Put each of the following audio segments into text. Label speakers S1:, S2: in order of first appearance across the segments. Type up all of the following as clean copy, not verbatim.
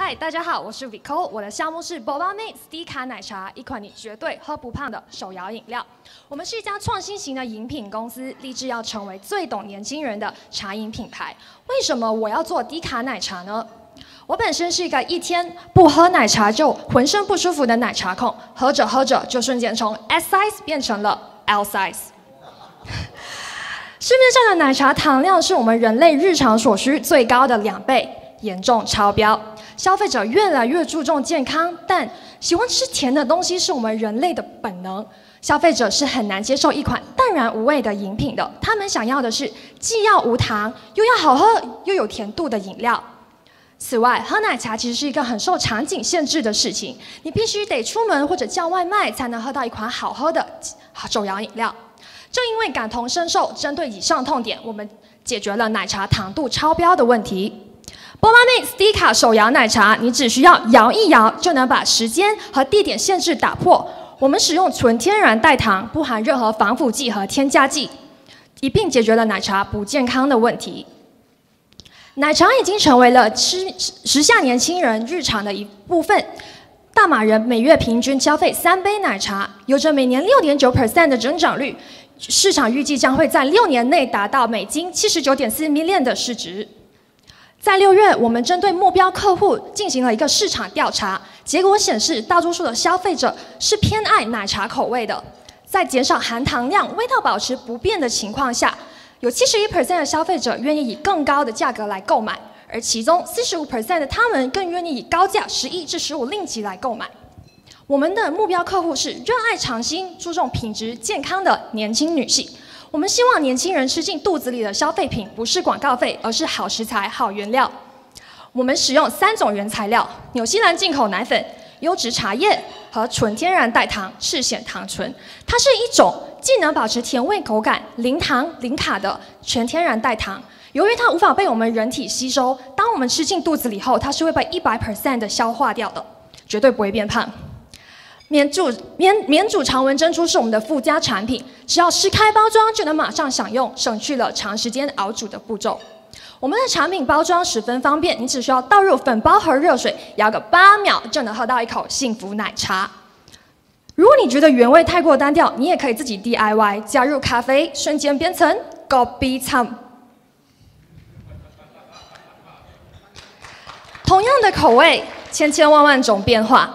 S1: 嗨，大家好，我是 Vico， 我的项目是 Boba Mix 低卡奶茶，一款你绝对喝不胖的手摇饮料。我们是一家创新型的饮品公司，立志要成为最懂年轻人的茶饮品牌。为什么我要做低卡奶茶呢？我本身是一个一天不喝奶茶就浑身不舒服的奶茶控，喝着喝着就瞬间从 S size 变成了 L size。市面上的奶茶糖量是我们人类日常所需最高的2倍，严重超标。消费者越来越注重健康，但喜欢吃甜的东西是我们人类的本能。消费者是很难接受一款淡然无味的饮品的，他们想要的是既要无糖，又要好喝又有甜度的饮料。此外，喝奶茶其实是一个很受场景限制的事情，你必须得出门或者叫外卖才能喝到一款好喝的手摇饮料。正因为感同身受，针对以上痛点，我们解决了奶茶糖度超标的问题。Boba Mix 低卡手摇奶茶，你只需要摇一摇就能把时间和地点限制打破。我们使用纯天然代糖，不含任何防腐剂和添加剂，一并解决了奶茶不健康的问题。奶茶已经成为了时下年轻人日常的一部分。大马人每月平均消费3杯奶茶，有着每年6.9% 的增长率，市场预计将会在6年内达到美金79.4 million 的市值。在6月，我们针对目标客户进行了一个市场调查，结果显示，大多数的消费者是偏爱奶茶口味的。在减少含糖量、味道保持不变的情况下，有71% 的消费者愿意以更高的价格来购买，而其中45% 的他们更愿意以高价11至15令吉来购买。我们的目标客户是热爱尝新、注重品质、健康的年轻女性。我们希望年轻人吃进肚子里的消费品不是广告费，而是好食材、好原料。我们使用3种原材料：纽西兰进口奶粉、优质茶叶和纯天然代糖赤藓糖醇。它是一种既能保持甜味口感、零糖零卡的全天然代糖。由于它无法被我们人体吸收，当我们吃进肚子里后，它是会被100% 的消化掉的，绝对不会变胖。免煮常温珍珠是我们的附加产品，只要撕开包装就能马上享用，省去了长时间熬煮的步骤。我们的产品包装十分方便，你只需要倒入粉包和热水，摇个8秒就能喝到一口幸福奶茶。如果你觉得原味太过单调，你也可以自己 DIY， 加入咖啡，瞬间变成kopi cham。同样的口味，千万种变化。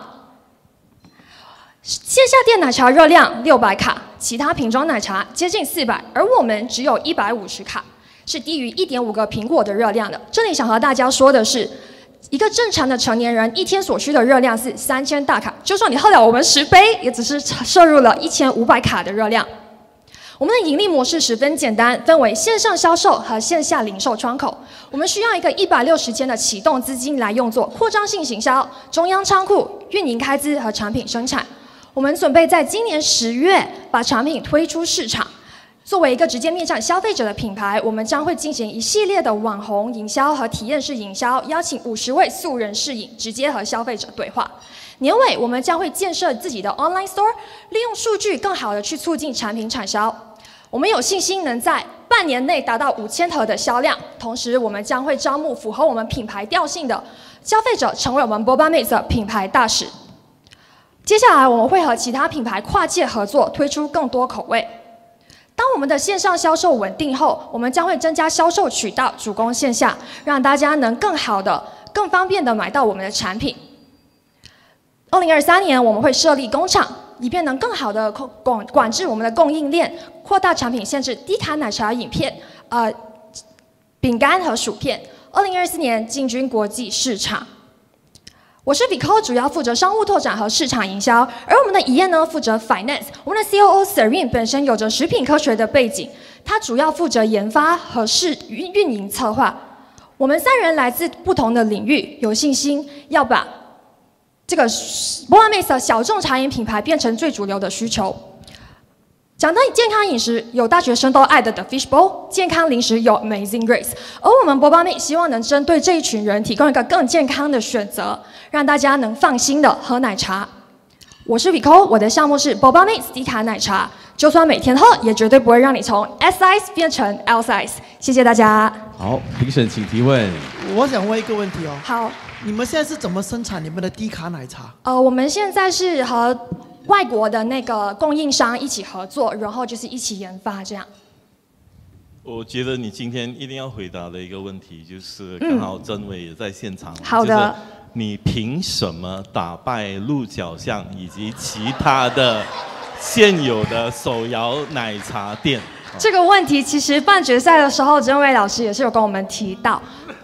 S1: 线下店奶茶热量600卡，其他瓶装奶茶接近400，而我们只有150卡，是低于1.5个苹果的热量的。这里想和大家说的是，一个正常的成年人一天所需的热量是3000大卡，就算你喝了我们10杯，也只是摄入了1500卡的热量。我们的盈利模式十分简单，分为线上销售和线下零售窗口。我们需要一个160天的启动资金来用作扩张性行销、中央仓库、运营开支和产品生产。我们准备在今年10月把产品推出市场。作为一个直接面向消费者的品牌，我们将会进行一系列的网红营销和体验式营销，邀请50位素人试饮，直接和消费者对话。年尾，我们将会建设自己的 online store， 利用数据更好的去促进产品产销。我们有信心能在半年内达到5000盒的销量，同时我们将会招募符合我们品牌调性的消费者，成为我们 Boba Mix 的品牌大使。接下来，我们会和其他品牌跨界合作，推出更多口味。当我们的线上销售稳定后，我们将会增加销售渠道，主攻线下，让大家能更好的、更方便的买到我们的产品。2023年，我们会设立工厂，以便能更好的管制我们的供应链，扩大产品限制，低卡奶茶饮片、饼干和薯片。2024年进军国际市场。我是 Vico， 主要负责商务拓展和市场营销，而我们的怡燕呢负责 Finance。我们的 COO Serene 本身有着食品科学的背景，他主要负责研发和运营策划。我们3人来自不同的领域，有信心要把这个 Boba Mix 的小众茶饮品牌变成最主流的需求。讲到健康饮食，有大学生都爱的 The Fish Bowl， 健康零食有 Amazing Grace， 而我们 Boba Mix 希望能针对这一群人提供一个更健康的选择，让大家能放心的喝奶茶。 我是 Vico， 我的项目是 Boba Mix 低卡奶茶，就算每天喝，也绝对不会让你从 S size 变成 L size。谢谢大家。
S2: 好，评审请提问。
S3: 我想问一个问题哦。
S1: 好，
S3: 你们现在是怎么生产你们的低卡奶茶？
S1: 我们现在是和外国的那个供应商一起合作，然后就是一起研发这样。
S4: 我觉得你今天一定要回答的一个问题就是，刚好曾伟也在现场。
S1: 好的。
S4: 你凭什么打败鹿角巷以及其他的现有的手摇奶茶店？
S1: 这个问题其实半决赛的时候，曾伟老师也是有跟我们提到。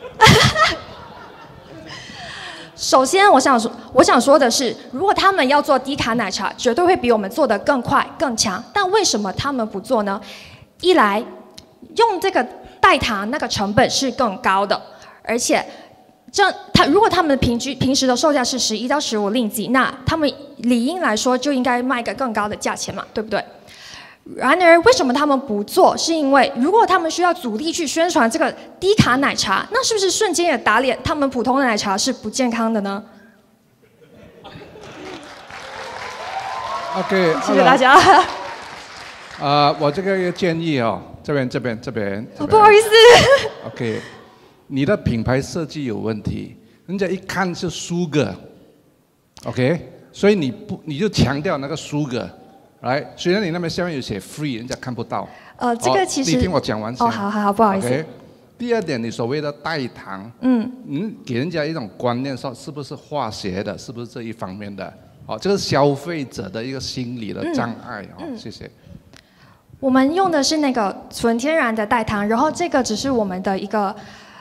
S1: 首先，我想说的是，如果他们要做低卡奶茶，绝对会比我们做得更快更强。但为什么他们不做呢？一来，用这个代糖那个成本是更高的，而且如果他们平时的售价是11到15令吉，那他们理应来说就应该卖个更高的价钱嘛，对不对？然而，为什么他们不做？是因为如果他们需要主力去宣传这个低卡奶茶，那是不是瞬间也打脸他们普通的奶茶是不健康的呢
S5: ？OK，
S1: 谢谢大家。
S5: 我这个建议哦，这边，
S1: 不好意思。
S5: OK， 你的品牌设计有问题，人家一看是 sugar，OK， 所以你就强调那个 sugar。来，虽然你那边下面有写 free， 人家看不到。
S1: 这个其实
S5: 你听我讲完先。
S1: 好，不好意思。
S5: Okay? 第二点，你所谓的代糖，给人家一种观念，说是不是化学的，是不是这一方面的？这个消费者的一个心理的障碍。谢谢。
S1: 我们用的是那个纯天然的代糖，然后这个只是我们的一个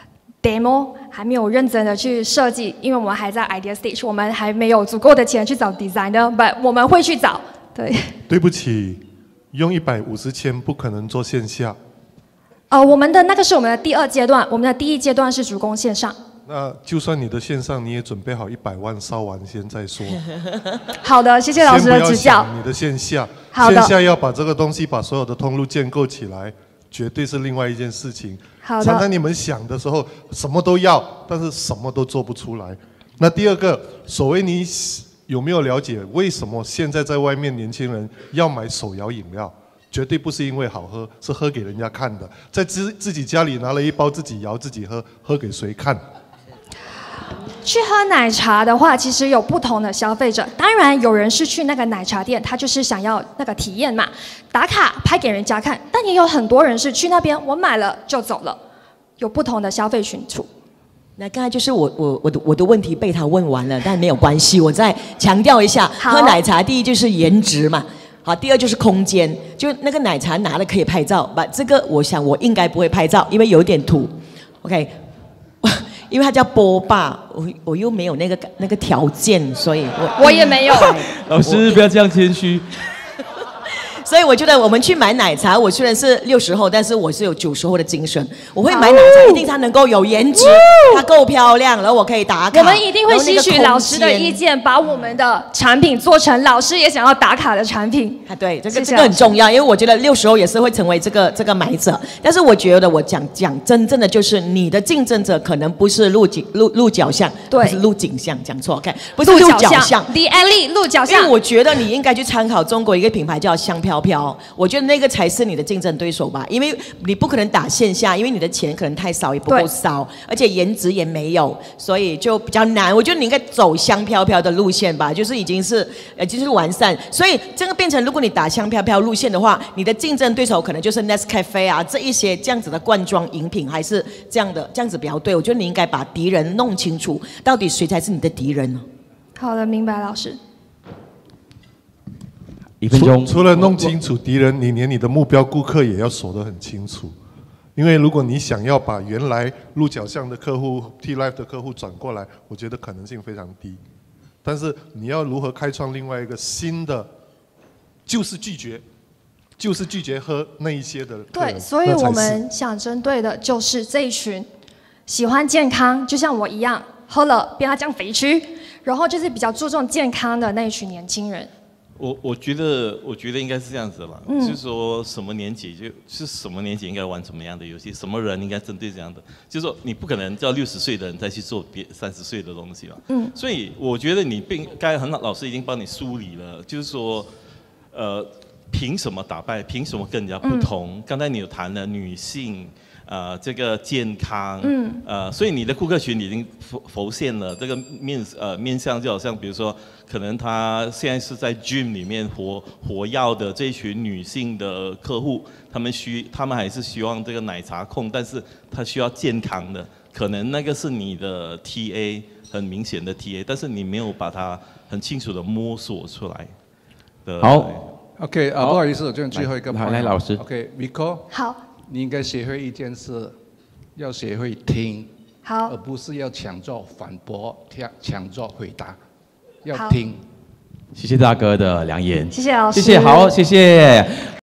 S1: demo， 还没有认真的去设计，因为我们还在 idea stage， 我们还没有足够的钱去找 designer， 我们会去找。对
S6: 不起，用150千不可能做线下。
S1: 我们的那个是我们的第2阶段，我们的第1阶段是主攻线上。
S6: 那就算你的线上你也准备好100万烧完先再说。
S1: 好的，谢谢老师的指教。
S6: 你的线下，
S1: 好的，
S6: 线下要把这个东西把所有的通路建构起来，绝对是另外一件事情。
S1: 好的。
S6: 常常你们想的时候什么都要，但是什么都做不出来。那第二个，所谓你有没有了解为什么现在在外面年轻人要买手摇饮料？绝对不是因为好喝，是喝给人家看的。在自己家里拿了一包自己摇自己喝，喝给谁看？
S1: 去喝奶茶的话，其实有不同的消费者。当然，有人是去那个奶茶店，他就是想要那个体验嘛，打卡拍给人家看。但也有很多人是去那边，我买了就走了，有不同的消费群组。
S7: 那刚才就是我的问题被他问完了，但没有关系，我再强调一下，喝奶茶第一就是颜值嘛，好，第二就是空间，就那个奶茶拿了可以拍照，这个我想我应该不会拍照，因为有点土 ，OK， 因为它叫波霸，我又没有那个条件，所以
S1: 我也没有。
S2: 老师不要这样谦虚。
S7: 所以我觉得我们去买奶茶，我虽然是60后，但是我是有90后的精神。我会买奶茶，一定它能够有颜值，它够漂亮，然后我可以打卡。
S1: 我们一定会吸取老师的意见，把我们的产品做成老师也想要打卡的产品。
S7: 对，这个很重要，因为我觉得60后也是会成为这个买者。但是我觉得我讲真正的就是你的竞争者可能不是鹿角巷，
S1: 对，
S7: 不是鹿景巷，讲错 ，OK， 不是鹿角巷
S1: ，The Alley 鹿角巷。
S7: 因为我觉得你应该去参考中国一个品牌叫香飘。我觉得那个才是你的竞争对手吧，因为你不可能打线下，因为你的钱可能太少，也不够烧，而且颜值也没有，所以就比较难。我觉得你应该走香飘飘的路线吧，就是已经是完善。所以这个变成，如果你打香飘飘路线的话，你的竞争对手可能就是 Nescafe 啊这一些这样子的罐装饮品，还是这样子比较对。我觉得你应该把敌人弄清楚，到底谁才是你的敌人呢？
S1: 好的，明白，老师。
S2: 1分钟。
S6: 除了弄清楚敌人，你连你的目标顾客也要锁得很清楚。因为如果你想要把原来鹿角巷的客户、T Life 的客户转过来，我觉得可能性非常低。但是你要如何开创另外一个新的，就是拒绝喝那一些的客人。
S1: 对，所以我们想针对的就是这一群喜欢健康，就像我一样，喝了变他降肥区，然后就是比较注重健康的那一群年轻人。
S4: 我觉得应该是这样子了，就是说什么年纪就是什么年纪应该玩什么样的游戏，什么人应该针对这样的，就是说你不可能叫60岁的人再去做30岁的东西了。所以我觉得你刚才很好，老师已经帮你梳理了，就是说，凭什么打败，凭什么跟人家不同？刚才你有谈了女性。这个健康，所以你的顾客群已经浮现了这个面向，就好像比如说，可能他现在是在 gym 里面活跃的这一群女性的客户，他们还是希望这个奶茶控，但是他需要健康的，可能那个是你的 TA 很明显的 TA， 但是你没有把它很清楚的摸索出来的。
S2: 好
S5: ，OK， 不好意思，我这最后一个
S2: 来老师
S5: ，OK，Vico，
S1: 好。
S5: 你应该学会一件事，要学会听，
S1: 好，
S5: 而不是要抢着反驳、抢着回答，要听。
S2: 谢谢大哥的良言，
S1: 谢谢老师，
S2: 谢谢，好，谢谢。